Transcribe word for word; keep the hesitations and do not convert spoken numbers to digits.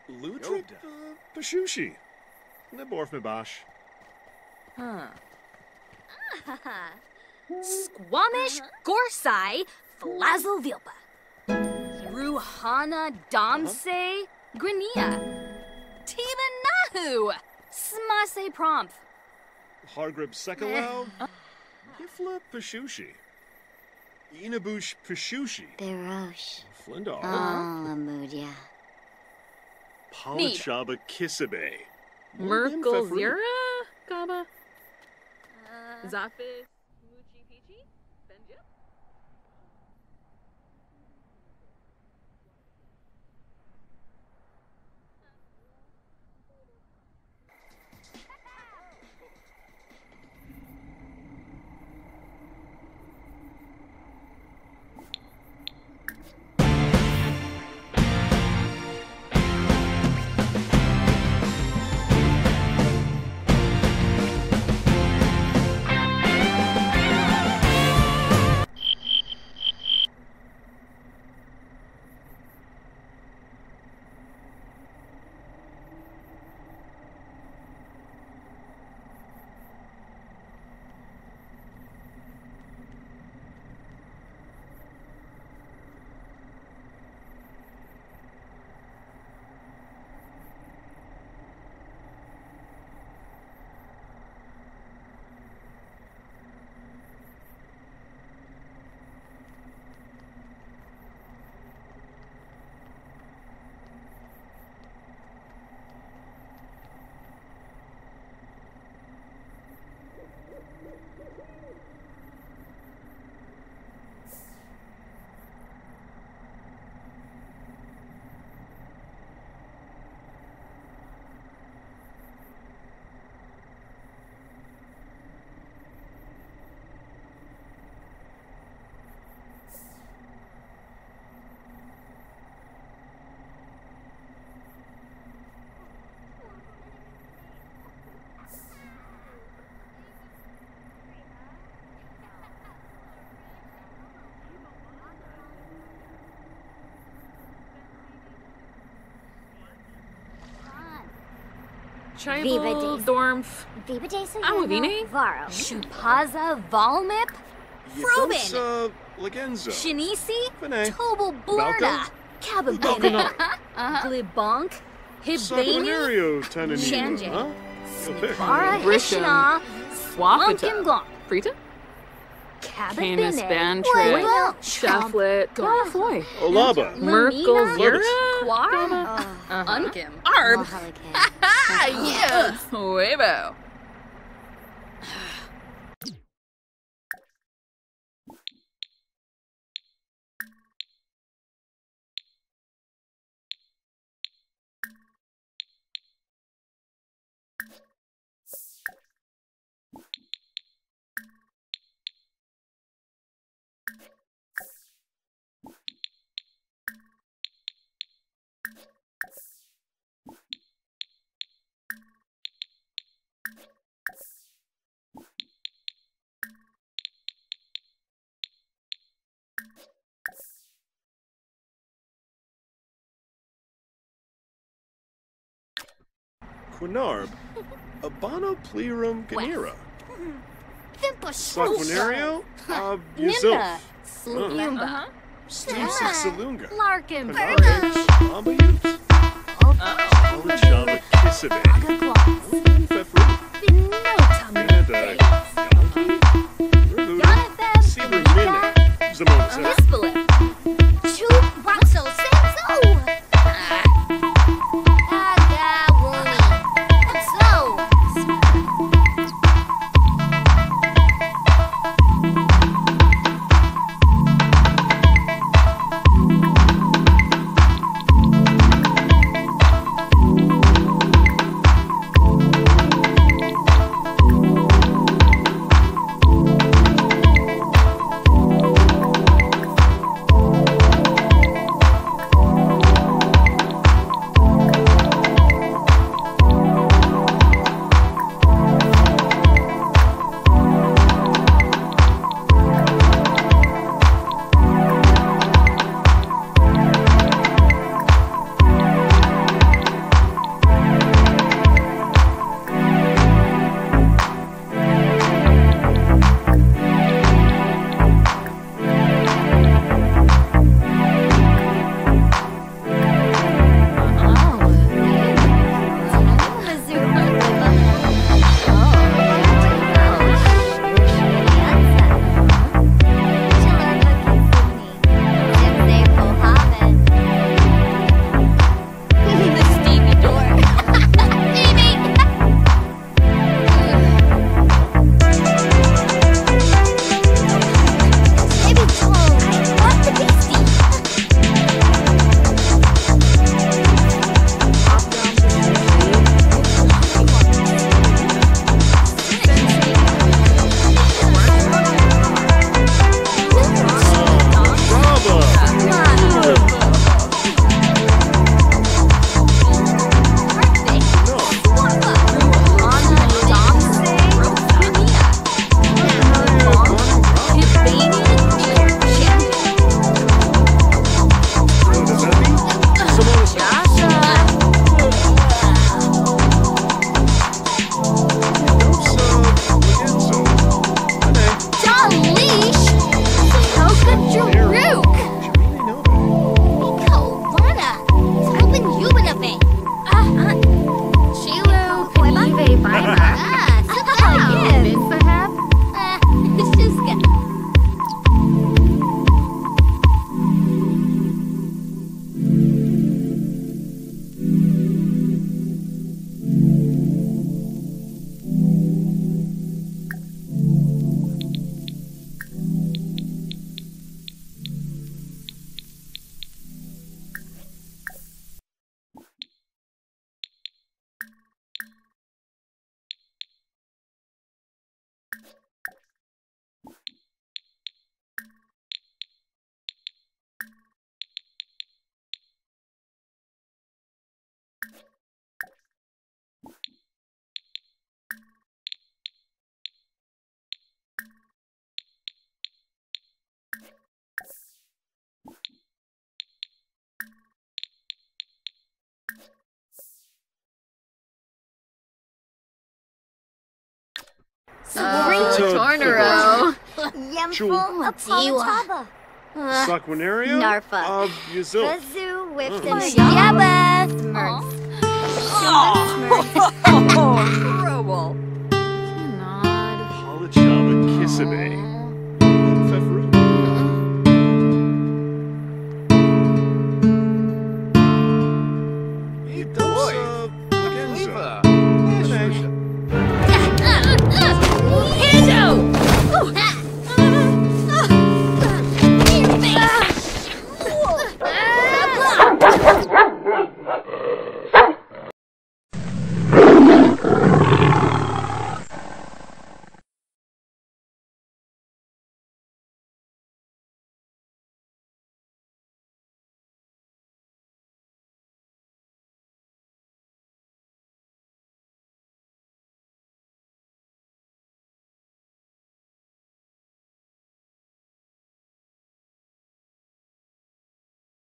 Ludrip Pashushi. Liborf Mibash. Huh. Squamish Gorsai Flazelvilpa. Ruhana Domse Grania. Tibanahu Smase Promph. Hargrib Sekalau. Ifla Pashushi. Inabush Pashushi. Berosh. Flindar. Alamudia. Palachaba Kisabe. Merkel Zira? Gaba? Zafis? Muchi Pichi? Benja? Tribal Dormf. Awavini? Varo. Shupaza Valmip. Frobin. Legenzo. Shinisi. Vinay. Tobal Blurna. Cababana. Glibonk. Hibani. Chanje. Vara Hishna. Swamkim Glonk. Frita? Canis Cababine. Bantrip. Shaflet. Galafoy. Olaba. Merkel Zira? Quar. Unkim. Arb. Yeah. Webo. Quinarb. Abano Plerum Ganira. Thimpa Saquinario. Ab Nimba. Yuzilf. Slumba. Steve Salunga. Larkin. Canarich. Ambayut. Palachaba Kisabe. Agagloss. Fefru. Binotam. And, uh, Yalki. Rubu. Jonathan. Seabra Mine. Zamona. Hispalip. Chup Baxo Senso. Agawuni. So. Oh, Toad Tornero. Yemful Apolachava. Saquinaria Narfa. of Yazoo. Kazoo whipped Oh, and Yabba. Horrible. Cannot. Palachava Kissibe. Fefru. Idamsa Lagenza.